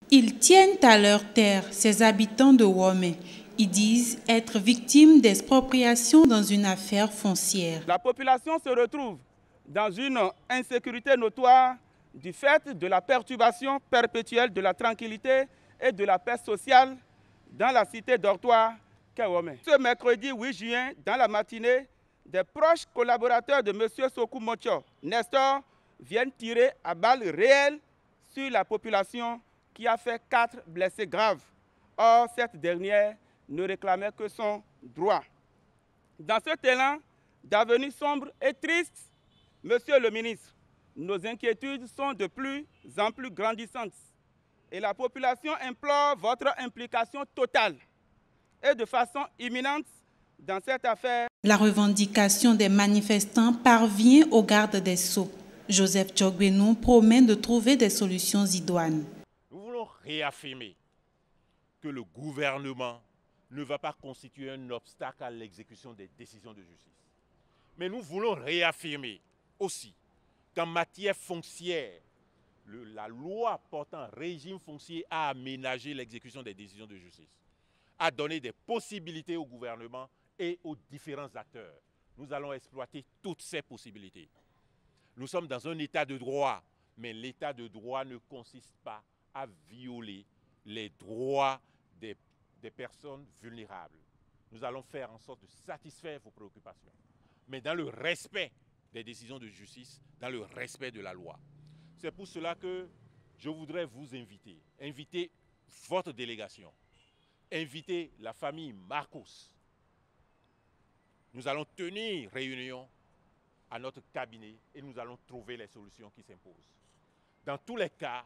Ils tiennent à leur terre, ces habitants de Womé. Ils disent être victimes d'expropriation dans une affaire foncière. La population se retrouve dans une insécurité notoire du fait de la perturbation perpétuelle de la tranquillité et de la paix sociale dans la cité dortoir qu'est Womé. Ce mercredi 8 juin, dans la matinée, des proches collaborateurs de M. Sokou Mocho, Nestor, viennent tirer à balles réelles sur la population qui a fait 4 blessés graves. Or, cette dernière ne réclamait que son droit. Dans cet élan d'avenir sombre et triste, Monsieur le ministre, nos inquiétudes sont de plus en plus grandissantes et la population implore votre implication totale et de façon imminente dans cette affaire. La revendication des manifestants parvient au garde des Sceaux. Joseph Djogbenou promet de trouver des solutions idoines. Nous voulons réaffirmer que le gouvernement ne va pas constituer un obstacle à l'exécution des décisions de justice. Mais nous voulons réaffirmer aussi qu'en matière foncière, la loi portant régime foncier a aménagé l'exécution des décisions de justice, a donné des possibilités au gouvernement et aux différents acteurs. Nous allons exploiter toutes ces possibilités. Nous sommes dans un état de droit, mais l'état de droit ne consiste pas à violer les droits des personnes vulnérables. Nous allons faire en sorte de satisfaire vos préoccupations, mais dans le respect des décisions de justice, dans le respect de la loi. C'est pour cela que je voudrais vous inviter votre délégation, inviter la famille Marcos. Nous allons tenir réunion à notre cabinet et nous allons trouver les solutions qui s'imposent. Dans tous les cas,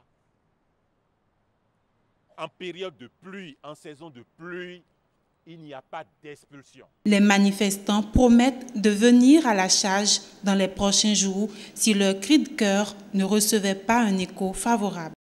en période de pluie, en saison de pluie, il n'y a pas d'expulsion. Les manifestants promettent de venir à la charge dans les prochains jours si leur cri de cœur ne recevait pas un écho favorable.